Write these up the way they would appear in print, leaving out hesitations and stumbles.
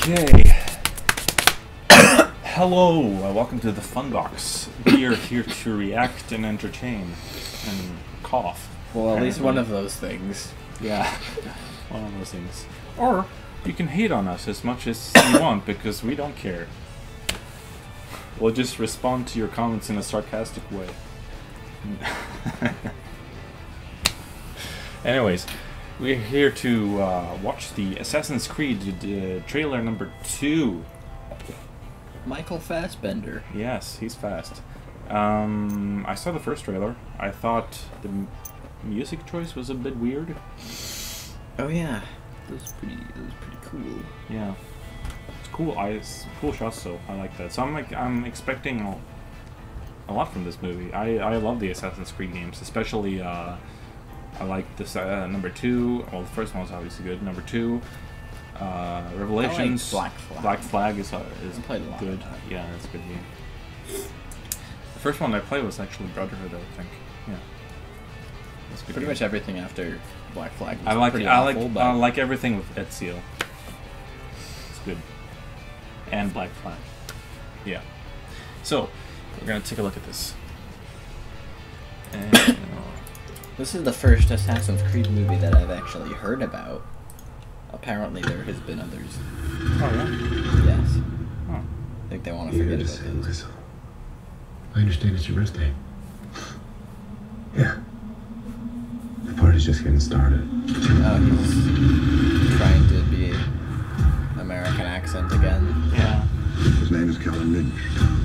Okay. Hello, welcome to the Fun Box. We are here to react and entertain and cough. Well, at least one of those things. Yeah, one of those things. Or you can hate on us as much as you want because we don't care. We'll just respond to your comments in a sarcastic way. Anyways, we're here to watch the Assassin's Creed trailer number 2. Michael Fassbender. Yes, he's fast. I saw the first trailer. I thought the music choice was a bit weird. Oh yeah, that was pretty cool. Yeah, it's cool. It's cool shots, so I like that. So I'm expecting a lot from this movie. I love the Assassin's Creed games, especially I like this number 2. Well, the first one was obviously good. Number 2, Revelations. I like Black Flag. Black Flag is played a lot good. of that. Yeah, that's a good game. The first one I played was actually Brotherhood, I think. Yeah, that's a good Pretty game. much everything after Black Flag was I like pretty awful, but I like everything with Ezio. It's good. And Black Flag. Yeah. So we're gonna take a look at this. And this is the first Assassin's Creed movie that I've actually heard about. Apparently there has been others. oh yeah. Yes. Oh. I think they want to forget about those. I understand it's your birthday. Yeah. The party's just getting started. Oh, he's trying to be American accent again. Yeah. His name is Callum Lynch.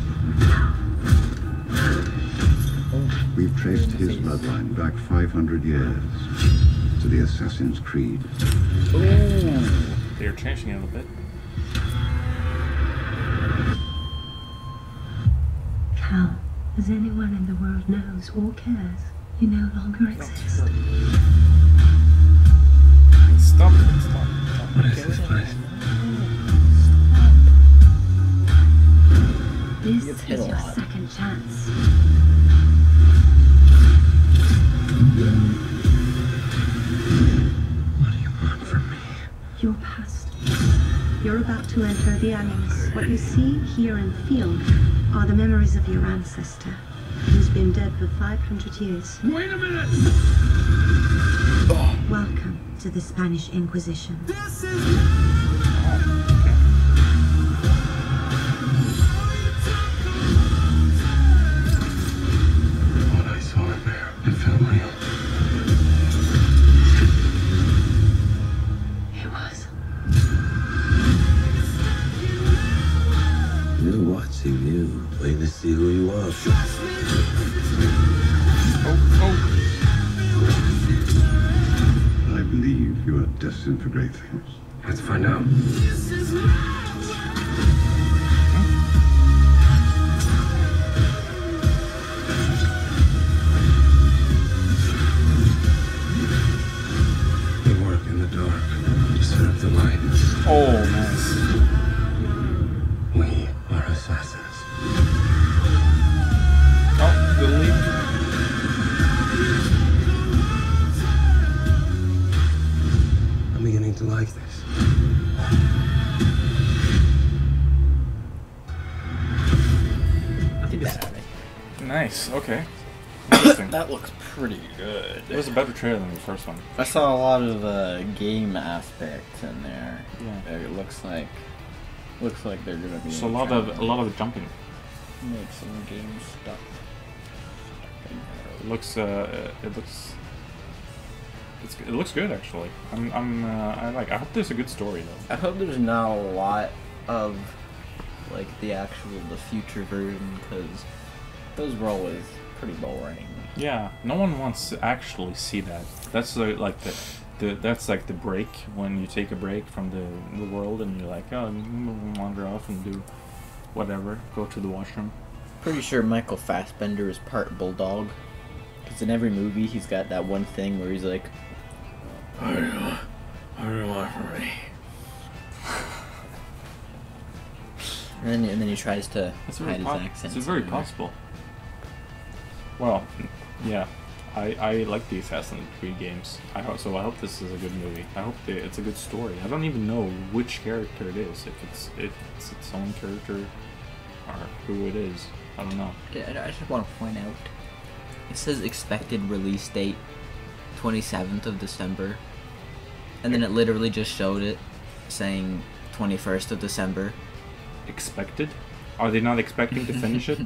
We've traced his bloodline back 500 years to the Assassin's Creed. Ooh. They're changing it a little bit. Cal, as anyone in the world knows or cares, you no longer exist. Stop it! Stop! What is this place? This gets hit is a your lot. second chance. What do you want from me? Your past. You're about to enter the annals. What you see, hear, and feel are the memories of your ancestor, who's been dead for 500 years. Wait a minute! Welcome to the Spanish Inquisition. What I saw in there, it felt real. It was. They're watching you, waiting to see who you are. I believe you are destined for great things. Let's find out. We work in the dark to serve the light. Oh, nice. We are assassins. Oh, good leap. I'm beginning to like this. Get that out of here. Nice. Okay. Interesting. That looks pretty good. It was a better trailer than the first one. I saw a lot of game aspects in there. Yeah. It looks like they're gonna be. So a lot of jumping. make some game stuff. It looks good actually. I hope there's a good story though. I hope there's not a lot of like the future version, because those were always pretty boring. Yeah, no one wants to actually see that. That's that's like the break, when you take a break from the world and you're like, oh, wander off and do whatever, go to the washroom. Pretty sure Michael Fassbender is part bulldog, because in every movie he's got that one thing where he's like, what do you want from me? And then he tries to hide his accent. It's very possible. Well, yeah. I like the Assassin's Creed games. I hope this is a good movie. I hope it's a good story. I don't even know which character it is. If it's its own character or who it is. I don't know. I just want to point out, it says expected release date 27th of December, and then it literally just showed it saying 21st of December. Expected? Are they not expecting to finish it?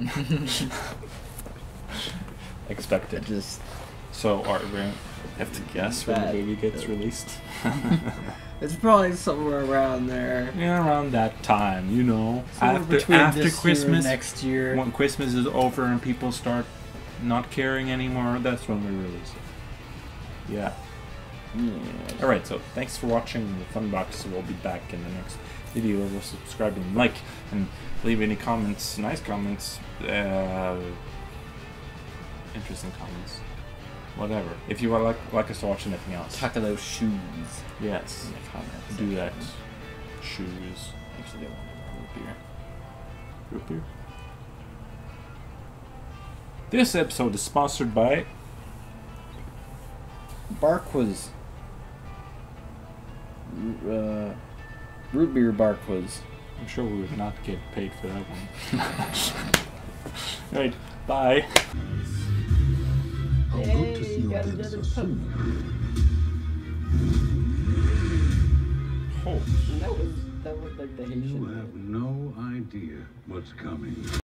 Expected. Just So are we have to guess when the movie gets released? it's probably somewhere around there. Yeah, around that time, you know. After Christmas, next year. when Christmas is over and people start not caring anymore, that's when we release it. Yeah. Yeah. Alright, so thanks for watching the Funbox. We'll be back in the next video. We'll subscribe and like and leave any comments, nice comments, interesting comments, whatever. If you would like us to watch anything else. Talk of those shoes. Yes. In the comments. Do that. Shoes. Actually, they want root beer. Root beer. This episode is sponsored by Barquois. Root beer Barquois. I'm sure we would not get paid for that one. Alright, bye. How good to see you again so soon. Oh. That was like the You Haitian. have no idea what's coming.